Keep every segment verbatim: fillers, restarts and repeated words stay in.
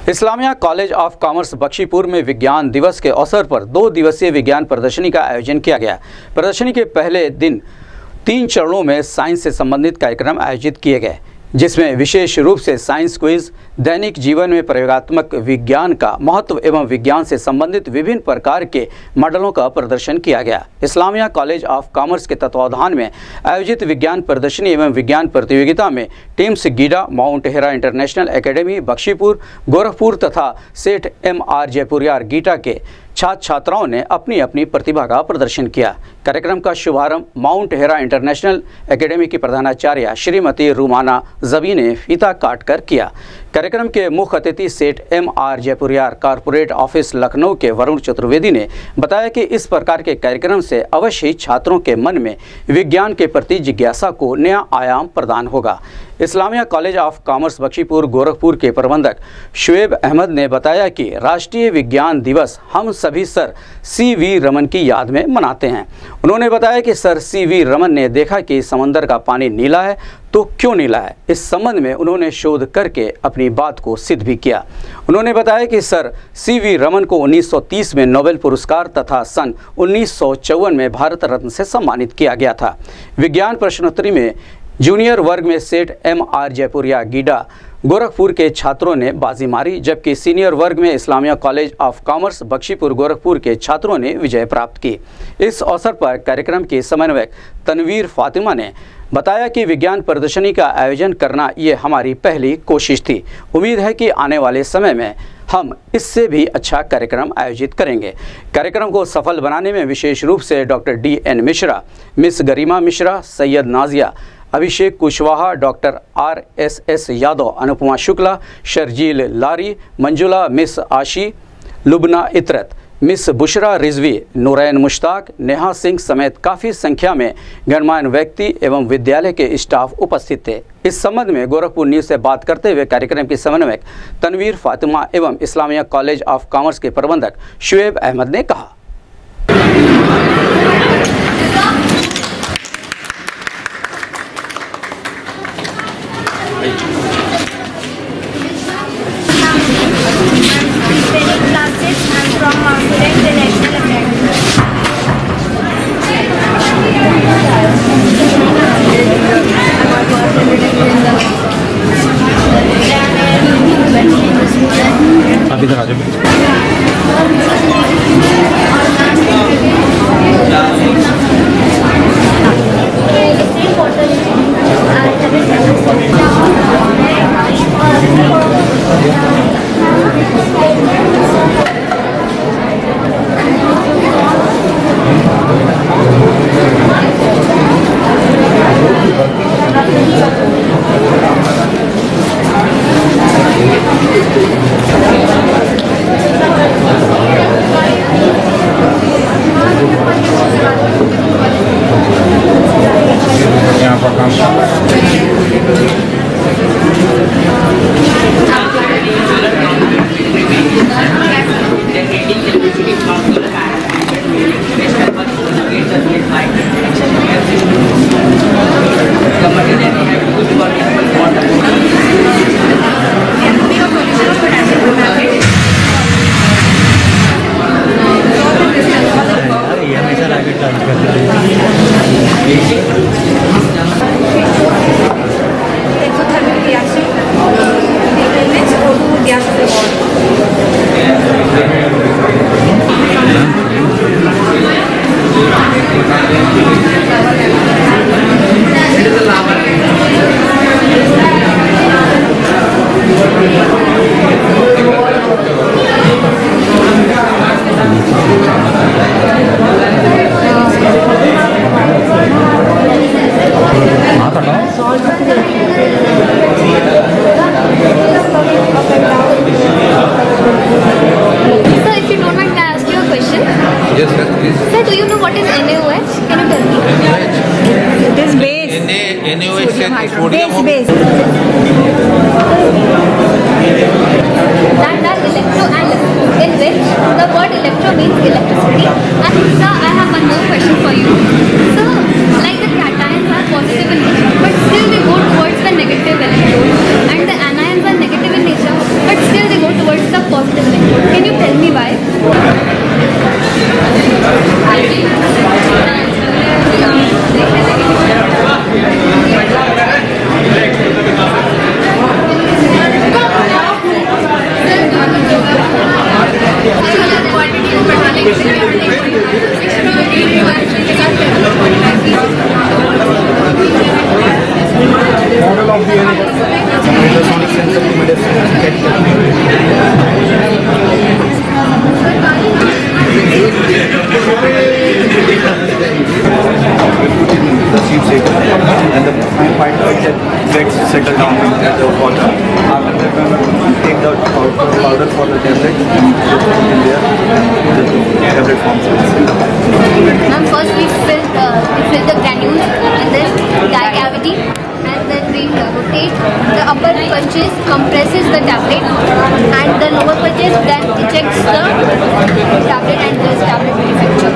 Islamia college of commerce Bakhshipur में विज्ञान दिवस के अवसर पर दो दिवसीय विज्ञान प्रदर्शनी का आयोजन किया गया। प्रदर्शनी के पहले दिन तीन चरणों में साइंस से संबंधित कार्यक्रम आयोजित किए गए, जिसमें विशेष रूप से साइंस क्विज, दैनिक जीवन में प्रयोगात्मक विज्ञान का महत्व एवं विज्ञान से संबंधित विभिन्न प्रकार के मॉडलों का प्रदर्शन किया गया। इस्लामिया कॉलेज ऑफ कॉमर्स के तत्वावधान में आयोजित विज्ञान प्रदर्शनी एवं विज्ञान प्रतियोगिता में teams Gida, Mount Hera international academy Bakhshipur, Gorakhpur तथा सेठ एम आर जयपुरियार गीटा के छात्र छात्राओं ने अपनी अपनी प्रतिभा का प्रदर्शन किया। कार्यक्रम का शुभारंभ माउंट हेरा इंटरनेशनल एकेडमी की प्रधानाचार्य श्रीमती रुमाना जबी ने फीता काटकर किया। कार्यक्रम के मुख्य अतिथि Seth M R Jaipuriar corporate office Lucknow के वरुण चतुर्वेदी ने बताया कि इस प्रकार के कार्यक्रम से अवश्य ही छात्रों के मन में विज्ञान के प्रति जिज्ञासा को नया आयाम प्रदान होगा। Islamia college of commerce Bakhshipur Gorakhpur के प्रबंधक शुएब अहमद ने बताया कि राष्ट्रीय विज्ञान दिवस हम सभी सर सी वी रमन की याद में मनाते हैं। उन्होंने बताया कि सर सी वी रमन ने देखा कि समंदर का पानी नीला है तो क्यों नीला है, इस संबंध में उन्होंने शोध करके अपनी बात को सिद्ध भी किया। उन्होंने बताया कि सर सी वी रमन को उन्नीस सौ तीस में नोबेल पुरस्कार तथा सन उन्नीस सौ चौवन में भारत रत्न से सम्मानित किया गया था। विज्ञान प्रश्नोत्तरी में जूनियर वर्ग में सेठ एम आर जयपुरिया गीडा गोरखपुर के छात्रों ने बाजी मारी, जबकि सीनियर वर्ग में Islamia college of commerce Bakhshipur Gorakhpur के छात्रों ने विजय प्राप्त की। इस अवसर पर कार्यक्रम के समन्वयक तनवीर फातिमा ने बताया कि विज्ञान प्रदर्शनी का आयोजन करना ये हमारी पहली कोशिश थी। उम्मीद है कि आने वाले समय में हम इससे भी अच्छा कार्यक्रम आयोजित करेंगे। कार्यक्रम को सफल बनाने में विशेष रूप से doctor D N Mishra, miss Garima Mishra, Syed Nazia, Abhishek Kushwaha, doctor R S S Yadav, Anupama Shukla, Sharjeel Lari, Manjula, miss Aashi, Lubna Itrat, miss Bushra Rizvi, Noorain Mushtaq, Neha Singh समेत काफ़ी संख्या में गणमान्य व्यक्ति एवं विद्यालय के स्टाफ उपस्थित थे। इस संबंध में गोरखपुर न्यूज़ से बात करते हुए कार्यक्रम की समन्वयक तनवीर फातिमा एवं इस्लामिया कॉलेज ऑफ कॉमर्स के प्रबंधक शुएब अहमद ने कहा। आप इधर आ जाओ। यहाँ पर काम white object gets settled down into the water. After that, we take the powder for the tablet and just put it there. The tablet forms. Ma'am, first we fill the we fill the granules and then dye cavity, and then we rotate. The upper purchase compresses the tablet, and the lower purchase then ejects the tablet, and this tablet manufacture.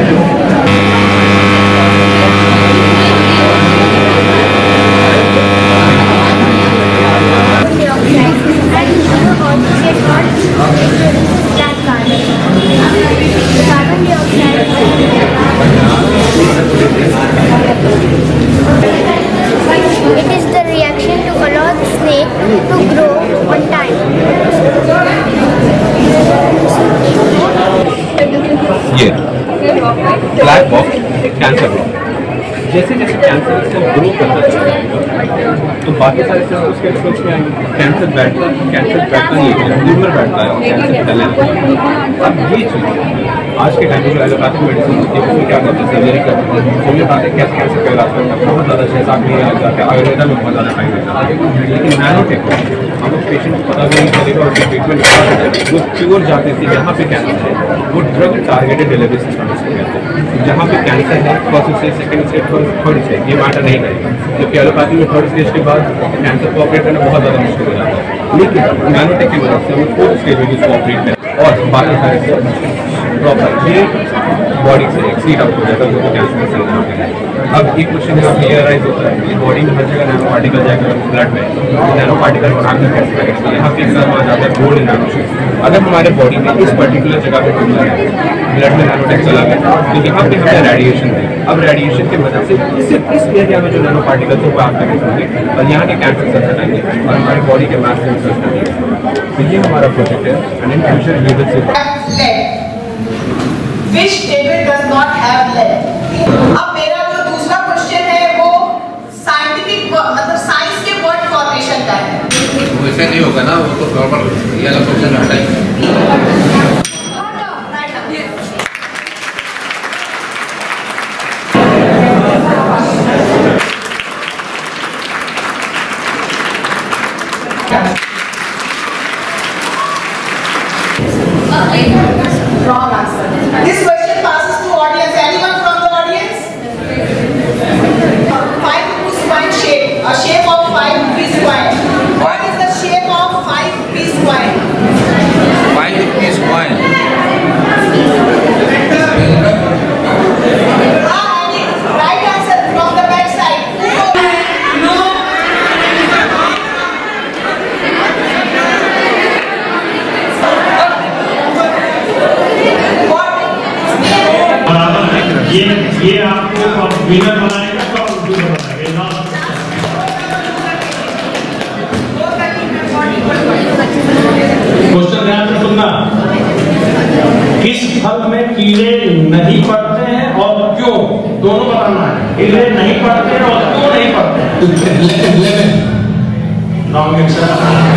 It is the reaction to allow the snake to grow on time. ये black box cancer block, जैसे जैसे cancer से grow करता है तो बाकी सारे sales उसके अप्रोच में आएंगे। कैंसर बैठता कैंसर बैठता नहीं है, ट्यूमर बैठता है और कैंसर फैलने लगता है। अब ये चीज़ आज के टाइम में जो एलोपैथिक मेडिसिन होती है उसमें क्या करते हैं, सर्जरी करते हैं, होम्योपैथिक कैसे कैंसर का इलाज करता है, बहुत ज़्यादा छः सात महीने लग जाते हैं, आयुर्वेदा में बहुत ज़्यादा टाइम लग जाता है। लेकिन नैनो टेक्नोलॉजी हम लोग पेशेंट को पता भी नहीं चलेगा और ट्रीटमेंट वो प्योर जाते थे जहाँ पे कैंसर है वो ड्रग टारगेटेड डिलीवरी सिस्टम इसको कहते हैं। जहाँ पे कैंसर है first stage, second stage, third stage ये मैटर नहीं करेगा, जबकि एलोपैथी में थर्ड स्टेज के बाद कैंसर को ऑपरेट करना बहुत ज़्यादा मुश्किल हो जाता है। लेकिन नैनो टेक्नोलॉजी से हम फोर्थ स्टेज में जिसको ऑपरेट करें और बाकी सारे से प्रॉपर ये बॉडी से एक्सीड आउट हो जाता है जो कैंसर में चले जाते हैं। अब एक क्वेश्चन यहाँ पे राइज होता है कि बॉडी में हर जगह नैनो पार्टिकल जाएगा ब्लड में, नैनो पार्टिकल बनाकर कैसे करेंगे। यहाँ पे एक्सम आ जाता है गोल्ड नैनो शेप। अगर हमारे बॉडी में इस पर्टिकुलर जगह पे ट्यूमर है, ब्लड में नैनोटेक चला गया तो यहाँ पे हमें रेडिएशन देंगे। अब रेडिएशन की वजह से सिर्फ इस एरिया में जो नैनो पार्टिकल्स है वो एक्टिवेट होंगे और यहाँ के कैंसर सेल्स हटाएंगे और हमारी बॉडी के मास सेल्स हटाएंगे। तो ये हमारा प्रोजेक्ट है and in future we will see Which table does not have lead? अब मेरा जो दूसरा क्वेश्चन है वो साइंटिफिक मतलब साइंस के वर्ड फॉर्मेशन का है। वैसे नहीं होगा ना, वो तो प्रॉपर ये वाला क्वेश्चन हटाएंगे। Wrong answer. This question passes to audience. Anyone from the audience? Five rupees coin shape. A shape of five rupees coin. What is the shape of five rupees coin? Five rupees coin. Ah, right answer from the back side. No. ये ये आपको winner बनाएगा तो winner बनाएगा। Question ध्यान से सुनना, किस फल में कीड़े नहीं पड़ते हैं और क्यों, दोनों बताना है। कीड़े नहीं पड़ते हैं और क्यों नहीं पड़ते हैं। Wrong answer.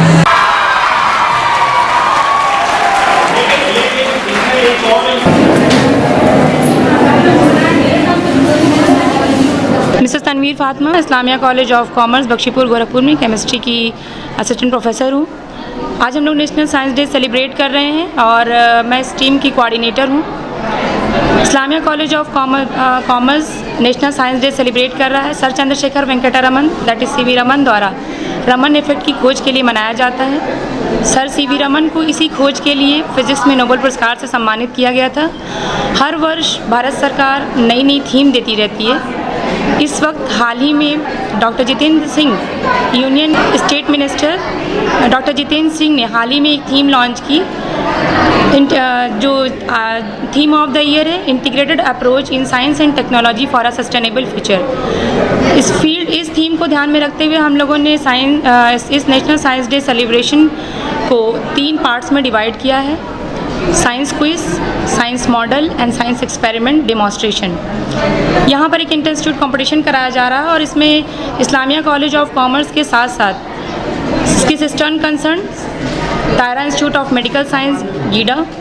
Mrs Tanveer Fatima, Islamia college of commerce Bakhshipur Gorakhpur में केमिस्ट्री की असिस्टेंट प्रोफेसर हूँ। आज हम लोग नेशनल साइंस डे सेलिब्रेट कर रहे हैं और uh, मैं इस टीम की कोऑर्डिनेटर हूँ। Islamia college of commerce national science day celebrate कर रहा है sir Chandrashekhar Venkata Raman that is C V Raman द्वारा रमन इफेक्ट की खोज के लिए मनाया जाता है। सर सी वी रमन को इसी खोज के लिए फिजिक्स में नोबेल पुरस्कार से सम्मानित किया गया था। हर वर्ष भारत सरकार नई नई थीम देती रहती है। इस वक्त हाल ही में doctor Jitendra Singh union state minister doctor Jitendra Singh ने हाल ही में एक थीम लॉन्च की जो थीम ऑफ द ईयर है integrated approach in science and technology for a sustainable future. इस फील्ड इस थीम को ध्यान में रखते हुए हम लोगों ने साइंस इस नेशनल साइंस डे सेलिब्रेशन को तीन पार्ट्स में डिवाइड किया है, science quiz, science model and science experiment demonstration. यहाँ पर एक इंटर इंस्टीट्यूट कॉम्पिटिशन कराया जा रहा है और इसमें इस्लामिया कॉलेज ऑफ कॉमर्स के साथ साथ इसकी sister concern Tara institute of medical science Gida,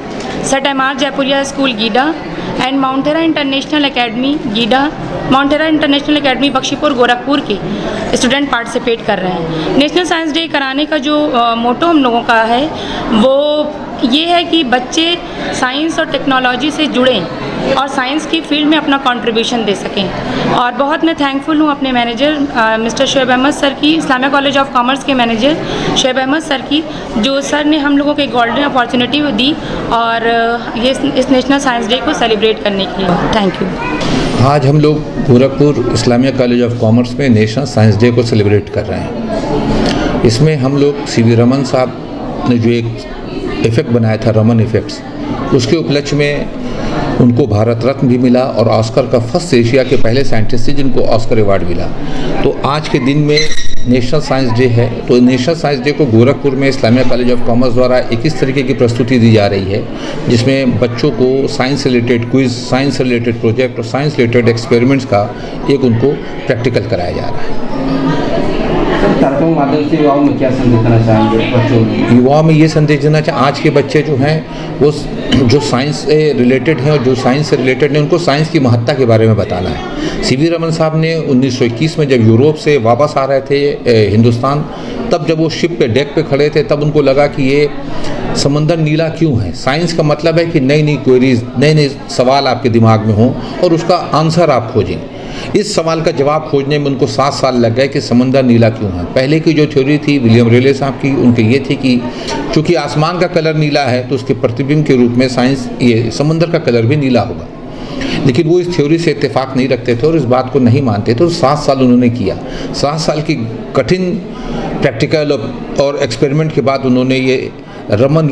Seth M R Jaipuria school Gida and Mount Hera international academy Gida, Mount Hera international academy Bakhshipur Gorakhpur के स्टूडेंट पार्टिसिपेट कर रहे हैं। नेशनल साइंस डे कराने का जो मोटो हम लोगों का है वो ये है कि बच्चे साइंस और टेक्नोलॉजी से जुड़ें और साइंस की फील्ड में अपना कंट्रीब्यूशन दे सकें। और बहुत मैं थैंकफुल हूँ अपने manager mister Shoaib Ahmed sir की, इस्लामिया कॉलेज ऑफ कॉमर्स के मैनेजर शोएब अहमद सर की, जो सर ने हम लोगों को एक गोल्डन अपॉर्चुनिटी दी और ये इस नेशनल साइंस डे को सेलिब्रेट करने के लिए। Thank you. आज हम लोग Gorakhpur Islamia college of commerce में नेशनल साइंस डे को सेलिब्रेट कर रहे हैं। इसमें हम लोग सी वी रमन साहब ने जो एक इफ़ेक्ट बनाया था, रमन इफ़ेक्ट्स, उसके उपलक्ष्य में उनको भारत रत्न भी मिला और ऑस्कर का फर्स्ट एशिया के पहले साइंटिस्ट थे जिनको ऑस्कर अवार्ड मिला। तो आज के दिन में नेशनल साइंस डे है, तो नेशनल साइंस डे को गोरखपुर में इस्लामिया कॉलेज ऑफ कॉमर्स द्वारा एक इस तरीके की प्रस्तुति दी जा रही है जिसमें बच्चों को साइंस से रिलेटेड क्विज, साइंस से रिलेटेड प्रोजेक्ट और साइंस रिलेटेड एक्सपेरिमेंट्स का एक उनको प्रैक्टिकल कराया जा रहा है। कार्यक्रम के माध्यम से युवाओं में क्या संदेश देना चाहेंगे बच्चों में? युवाओं में ये संदेश देना चाहें, आज के बच्चे जो हैं वो जो साइंस से रिलेटेड हैं और जो साइंस से रिलेटेड हैं उनको साइंस की महत्ता के बारे में बताना है। सी वी रमन साहब ने उन्नीस सौ इक्कीस में जब यूरोप से वापस आ रहे थे हिंदुस्तान, तब जब वो शिप पे डेक पे खड़े थे तब उनको लगा कि ये समंदर नीला क्यों है। साइंस का मतलब है कि नई नई क्वेरीज, नए नए सवाल आपके दिमाग में हों और उसका आंसर आप खोजें। इस सवाल का जवाब खोजने में उनको सात साल लग गए कि समंदर नीला क्यों है। पहले की जो थ्योरी थी विलियम रेले साहब की, उनकी ये थी कि चूँकि आसमान का कलर नीला है तो उसके प्रतिबिंब के रूप में साइंस ये समंदर का कलर भी नीला होगा, लेकिन वो इस थ्योरी से इत्तेफाक नहीं रखते थे और इस बात को नहीं मानते थे। तो सात साल उन्होंने किया, सात साल की कठिन प्रैक्टिकल और एक्सपेरिमेंट के बाद उन्होंने ये रमन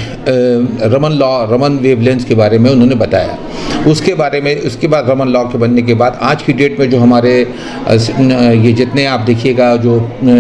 रमन लॉ, रमन वेवलेंथ के बारे में उन्होंने बताया। उसके बारे में उसके बाद रमन लॉ के बनने के बाद आज की डेट में जो हमारे ये जितने आप देखिएगा जो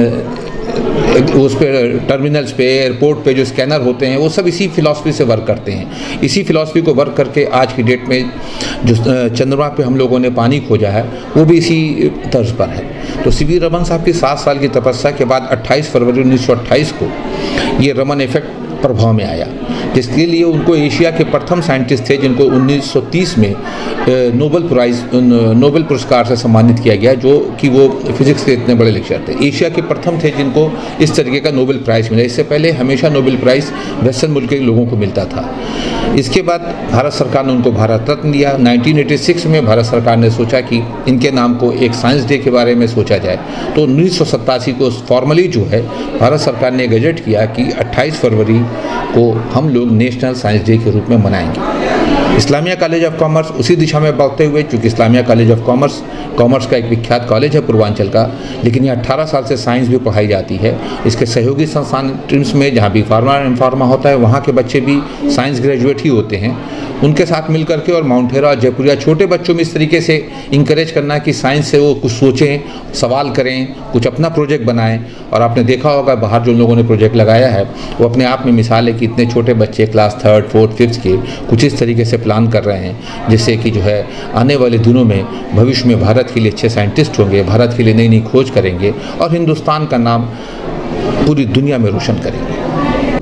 उस पर टर्मिनल्स पे, एयरपोर्ट पे जो स्कैनर होते हैं वो सब इसी फिलॉसफी से वर्क करते हैं। इसी फिलॉसफी को वर्क करके आज की डेट में जो चंद्रमा पे हम लोगों ने पानी खोजा है वो भी इसी तर्ज पर है। तो सी वी रमन साहब की सात साल की तपस्या के बाद अट्ठाईस फरवरी उन्नीस सौ अट्ठाईस को ये रमन इफेक्ट प्रभाव में आया, जिसके लिए उनको एशिया के प्रथम साइंटिस्ट थे जिनको उन्नीस सौ तीस में नोबेल प्राइज़ नोबेल पुरस्कार से सम्मानित किया गया, जो कि वो फिजिक्स के इतने बड़े लेक्चर थे। एशिया के प्रथम थे जिनको इस तरीके का नोबेल प्राइज़ मिला। इससे पहले हमेशा नोबेल प्राइज़ वेस्टर्न मुल्क के लोगों को मिलता था। इसके बाद भारत सरकार ने उनको भारत रत्न दिया। नाइनटीन एटी सिक्स में भारत सरकार ने सोचा कि इनके नाम को एक साइंस डे के बारे में सोचा जाए, तो उन्नीस सौ सत्तासी को फॉर्मली जो है भारत सरकार ने गजट किया कि अट्ठाईस फरवरी को हम लोग नेशनल साइंस डे के रूप में मनाएंगे। इस्लामिया कॉलेज ऑफ कॉमर्स उसी दिशा में बढ़ते हुए, चूँकि Islamia college of commerce commerce का एक विख्यात कॉलेज है पूर्वांचल का, लेकिन यहाँ अट्ठारह साल से साइंस भी पढ़ाई जाती है। इसके सहयोगी संस्थान ट्रिम्स में जहाँ भी फार्मा एंड फार्मा होता है वहाँ के बच्चे भी साइंस ग्रेजुएट ही होते हैं। उनके साथ मिल करके और माउंटेरा और जयपुरिया छोटे बच्चों में इस तरीके से इंकरेज करना कि साइंस से वो कुछ सोचें, सवाल करें, कुछ अपना प्रोजेक्ट बनाएं। और आपने देखा होगा बाहर जो लोगों ने प्रोजेक्ट लगाया है वो अपने आप में मिसाल है कि इतने छोटे बच्चे क्लास थर्ड फोर्थ फिफ्थ के कुछ इस तरीके से प्लान कर रहे हैं जिससे कि जो है आने वाले दिनों में भविष्य में भारत के लिए अच्छे साइंटिस्ट होंगे, भारत के लिए नई नई खोज करेंगे और हिंदुस्तान का नाम पूरी दुनिया में रोशन करेंगे।